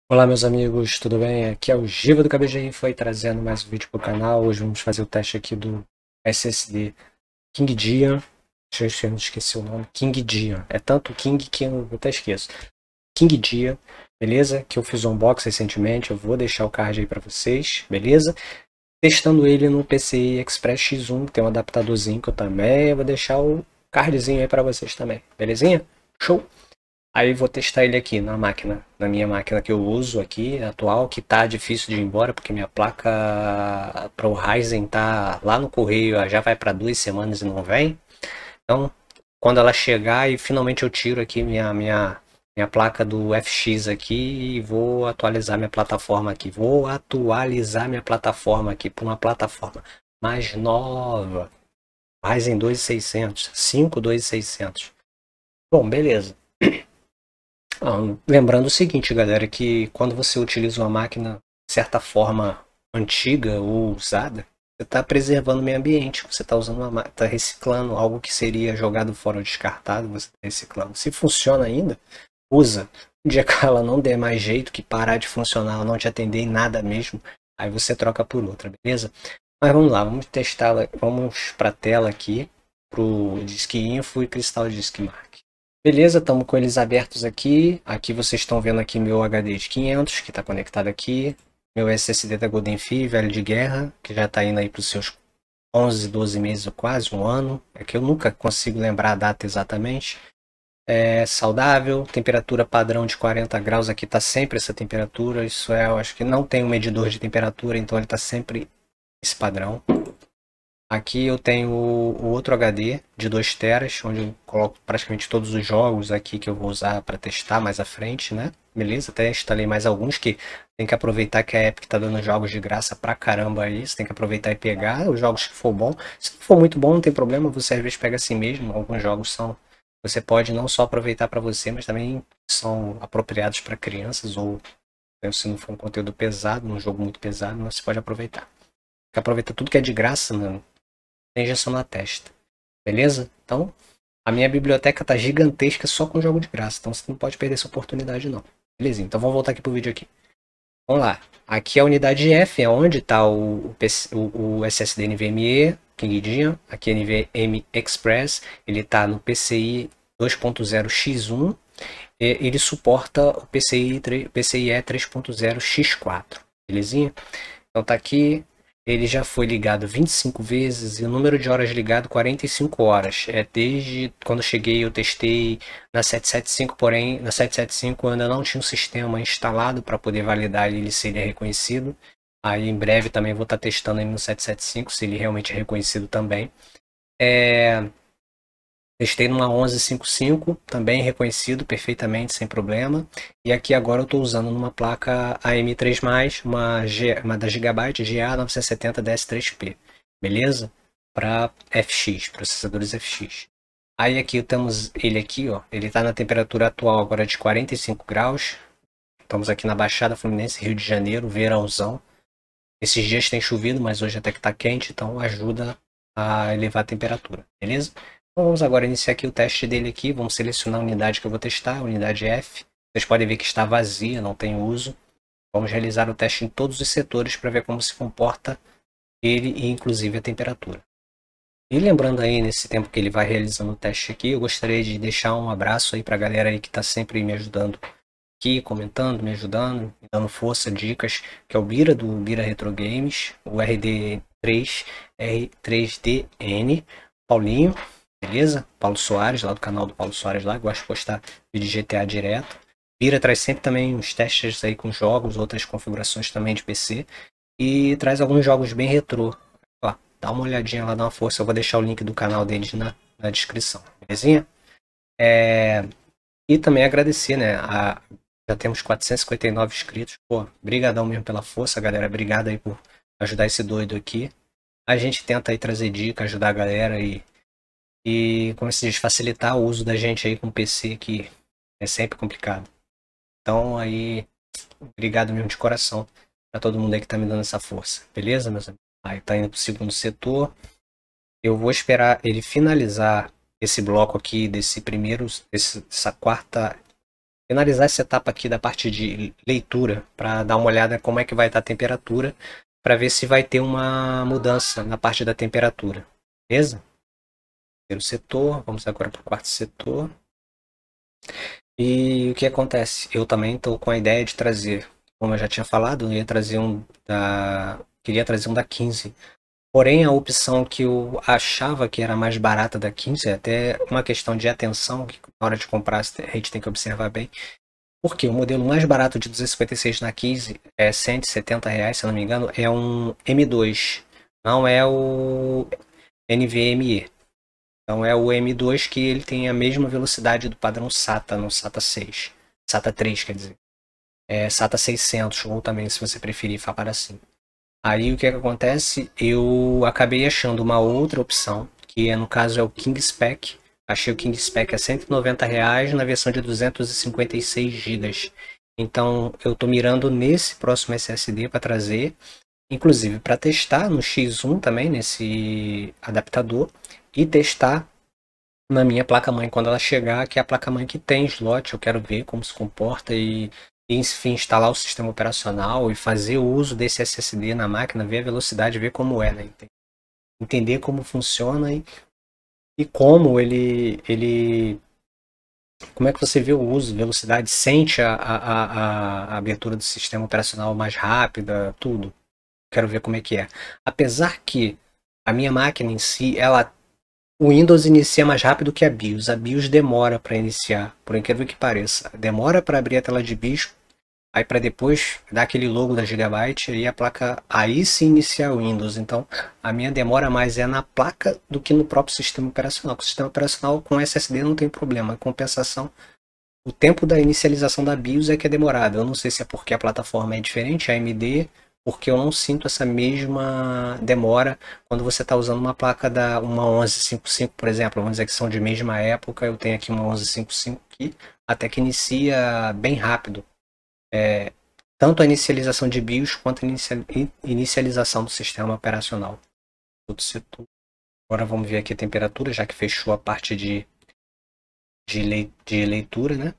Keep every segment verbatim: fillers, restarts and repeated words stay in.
Olá meus amigos, tudo bem? Aqui é o Giva do K B G Info aí trazendo mais um vídeo para o canal. Hoje vamos fazer o teste aqui do S S D King Dian. Deixa eu não esqueci o nome. King Dian. É tanto King que eu até esqueço. King Dian, beleza? Que eu fiz um unboxing recentemente. Eu vou deixar o card aí para vocês, beleza? Testando ele no P C I Express X um, tem um adaptadorzinho que eu também vou deixar o cardzinho aí para vocês também, belezinha? Show! Aí vou testar ele aqui na máquina, na minha máquina que eu uso aqui, atual, que tá difícil de ir embora, porque minha placa para o Ryzen tá lá no correio, já vai para duas semanas e não vem. Então, quando ela chegar e finalmente eu tiro aqui minha, minha, minha placa do F X aqui e vou atualizar minha plataforma aqui. Vou atualizar minha plataforma aqui para uma plataforma mais nova. Ryzen dois mil e seiscentos, cinco dois mil e seiscentos. Bom, beleza. Ah, lembrando o seguinte, galera, que quando você utiliza uma máquina de certa forma antiga ou usada, você está preservando o meio ambiente, você está usando uma está reciclando algo que seria jogado fora ou descartado, você está reciclando. Se funciona ainda, usa. Um dia que ela não der mais jeito, que parar de funcionar, ela não te atender em nada mesmo, aí você troca por outra, beleza? Mas vamos lá, vamos testá-la, vamos para a tela aqui, para o Disk Info e Crystal Disk Mark. Beleza, estamos com eles abertos aqui. Aqui vocês estão vendo aqui meu H D de quinhentos, que está conectado aqui. Meu S S D da Golden Fee, velho de guerra, que já está indo aí para os seus onze, doze meses ou quase um ano. É que eu nunca consigo lembrar a data exatamente. É saudável, temperatura padrão de quarenta graus. Aqui está sempre essa temperatura. Isso é, eu acho que não tem um medidor de temperatura, então ele está sempre esse padrão. Aqui eu tenho o outro H D de dois teras, onde eu coloco praticamente todos os jogos aqui que eu vou usar para testar mais à frente, né? Beleza? Até instalei mais alguns que tem que aproveitar que a Epic tá dando jogos de graça pra caramba aí. Você tem que aproveitar e pegar os jogos que for bom. Se não for muito bom, não tem problema, você às vezes pega assim mesmo. Alguns jogos são. Você pode não só aproveitar para você, mas também são apropriados para crianças ou se não for um conteúdo pesado, um jogo muito pesado, você pode aproveitar. Tem que aproveitar tudo que é de graça, mano. Tem injeção na testa. Beleza? Então, a minha biblioteca tá gigantesca só com jogo de graça. Então você não pode perder essa oportunidade, não. Beleza? Então vamos voltar aqui pro vídeo aqui. Vamos lá. Aqui é a unidade F, é onde está o, o, o S S D NVMe, King Dian. Aqui é N V M e Express. Ele está no P C I dois ponto zero X um. E ele suporta o P C I, P C I E três ponto zero X quatro. Belezinha? Então tá aqui. Ele já foi ligado vinte e cinco vezes e o número de horas ligado quarenta e cinco horas. É desde quando cheguei eu testei na setecentos e setenta e cinco, porém na setecentos e setenta e cinco eu ainda não tinha um sistema instalado para poder validar ele se ele é reconhecido. Aí em breve também vou estar testando ele no setecentos e setenta e cinco se ele realmente é reconhecido também. É... Testei numa onze cinquenta e cinco, também reconhecido perfeitamente, sem problema. E aqui agora eu estou usando numa placa A M três mais, uma, G, uma da Gigabyte G A novecentos e setenta D S três P, beleza? Para F X, processadores F X. Aí aqui temos ele aqui, ó, ele está na temperatura atual agora de quarenta e cinco graus. Estamos aqui na Baixada Fluminense, Rio de Janeiro, verãozão. Esses dias tem chovido, mas hoje até que está quente, então ajuda a elevar a temperatura, beleza? Vamos agora iniciar aqui o teste dele aqui. Vamos selecionar a unidade que eu vou testar, a unidade F. Vocês podem ver que está vazia, não tem uso. Vamos realizar o teste em todos os setores para ver como se comporta ele e inclusive a temperatura. E lembrando aí, nesse tempo que ele vai realizando o teste aqui, eu gostaria de deixar um abraço aí para a galera aí que está sempre me ajudando aqui, comentando, me ajudando, me dando força, dicas, que é o Bira do Bira Retro Games, o R D três, R três D N, Paulinho. Beleza? Paulo Soares, lá do canal do Paulo Soares lá, gosta de postar vídeo de G T A direto. Vira traz sempre também uns testes aí com jogos, outras configurações também de P C. E traz alguns jogos bem retrô. Ó, dá uma olhadinha lá, dá uma força. Eu vou deixar o link do canal deles na, na descrição, belezinha? É... E também agradecer, né? A... Já temos quatrocentos e cinquenta e nove inscritos. Pô, brigadão mesmo pela força, galera. Obrigado aí por ajudar esse doido aqui. A gente tenta aí trazer dica, ajudar a galera e E, como se diz, facilitar o uso da gente aí com P C, que é sempre complicado. Então, aí, obrigado mesmo de coração para todo mundo aí que tá me dando essa força. Beleza, meus amigos? Aí tá indo pro segundo setor. Eu vou esperar ele finalizar esse bloco aqui, desse primeiro, desse, dessa quarta finalizar essa etapa aqui da parte de leitura, para dar uma olhada como é que vai estar a temperatura, para ver se vai ter uma mudança na parte da temperatura, beleza? Terceiro setor, vamos agora para o quarto setor. E o que acontece? Eu também estou com a ideia de trazer, como eu já tinha falado, eu ia trazer um da, queria trazer um da quinze. Porém, a opção que eu achava que era mais barata da quinze, é até uma questão de atenção, que na hora de comprar a gente tem que observar bem. Porque o modelo mais barato de duzentos e cinquenta e seis na quinze é cento e setenta reais, se eu não me engano, é um M dois, não é o N V M e. Então é o M dois que ele tem a mesma velocidade do padrão SATA no SATA seis. SATA três, quer dizer. É SATA seiscentos, ou também se você preferir falar assim. Aí o que, é que acontece? Eu acabei achando uma outra opção, que é, no caso é o King Spec. Achei o King Spec a cento e noventa reais na versão de duzentos e cinquenta e seis gigas. Então eu estou mirando nesse próximo S S D para trazer, inclusive para testar no X um também, nesse adaptador, e testar na minha placa-mãe quando ela chegar, que é a placa-mãe que tem slot. Eu quero ver como se comporta e, e, enfim, instalar o sistema operacional e fazer o uso desse S S D na máquina, ver a velocidade, ver como é, né? Entender como funciona e, e como ele, ele... Como é que você vê o uso, velocidade, sente a, a, a, a abertura do sistema operacional mais rápida, tudo. Quero ver como é que é. Apesar que a minha máquina em si, ela... O Windows inicia mais rápido que a BIOS. A BIOS demora para iniciar, por incrível que pareça. Demora para abrir a tela de BIOS, aí para depois dar aquele logo da Gigabyte e a placa aí se iniciar o Windows. Então a minha demora mais é na placa do que no próprio sistema operacional. O sistema operacional com S S D não tem problema. Em compensação, o tempo da inicialização da BIOS é que é demorado. Eu não sei se é porque a plataforma é diferente, a A M D, porque eu não sinto essa mesma demora quando você está usando uma placa da uma onze cinquenta e cinco, por exemplo. Vamos dizer que são de mesma época. Eu tenho aqui uma onze cinquenta e cinco aqui, até que inicia bem rápido. É, tanto a inicialização de BIOS quanto a inicialização do sistema operacional. Agora vamos ver aqui a temperatura, já que fechou a parte de, de, de leitura, né?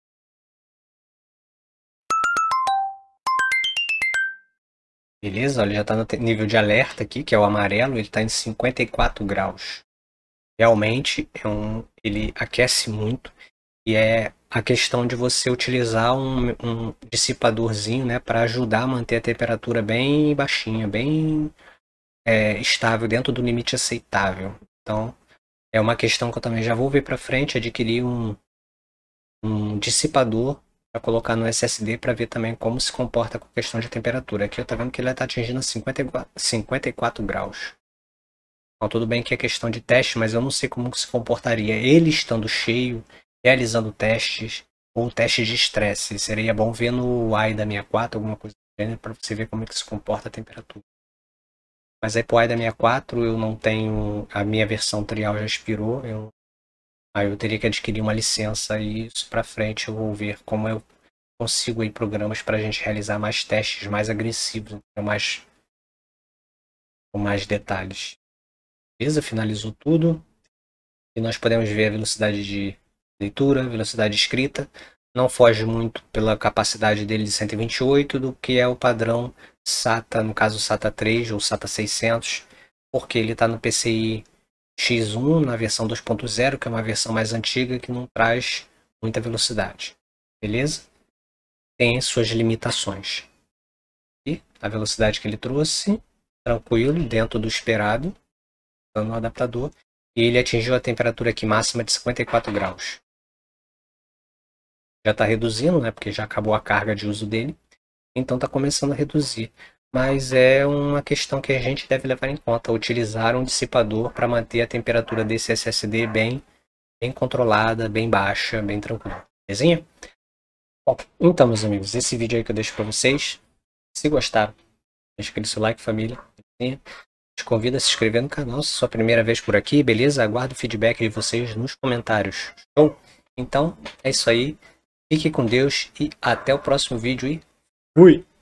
Beleza, olha, já está no nível de alerta aqui, que é o amarelo, ele está em cinquenta e quatro graus. Realmente, é um, ele aquece muito. E é a questão de você utilizar um, um dissipadorzinho, né, para ajudar a manter a temperatura bem baixinha, bem é, estável, dentro do limite aceitável. Então, é uma questão que eu também já vou ver para frente, adquirir um, um dissipador para colocar no S S D para ver também como se comporta com a questão de temperatura. Aqui eu estou vendo que ele está atingindo cinquenta e quatro graus. Então, tudo bem que é questão de teste, mas eu não sei como se comportaria ele estando cheio, realizando testes ou testes de estresse. Seria bom ver no A I D A sessenta e quatro, alguma coisa do gênero, para você ver como é que se comporta a temperatura. Mas aí para o A I D A sessenta e quatro eu não tenho, a minha versão trial já expirou, eu aí eu teria que adquirir uma licença e isso para frente eu vou ver como eu consigo aí programas para a gente realizar mais testes mais agressivos, mais, com mais detalhes. Beleza? Finalizou tudo. E nós podemos ver a velocidade de leitura, velocidade de escrita. Não foge muito pela capacidade dele de cento e vinte e oito do que é o padrão SATA, no caso SATA três ou SATA seiscentos, porque ele está no P C I X um na versão dois ponto zero, que é uma versão mais antiga que não traz muita velocidade. Beleza? Tem suas limitações. E a velocidade que ele trouxe, tranquilo, dentro do esperado, no adaptador. E ele atingiu a temperatura aqui máxima de cinquenta e quatro graus. Já está reduzindo, né? Porque já acabou a carga de uso dele. Então está começando a reduzir. Mas é uma questão que a gente deve levar em conta. Utilizar um dissipador para manter a temperatura desse S S D bem, bem controlada, bem baixa, bem tranquila. Belezinha? Bom, então, meus amigos, esse vídeo aí que eu deixo para vocês. Se gostaram, deixa aquele seu like, família. Belezinha? Te convido a se inscrever no canal se é a sua primeira vez por aqui, beleza? Aguardo o feedback de vocês nos comentários. Show? Então, é isso aí. Fique com Deus e até o próximo vídeo e fui!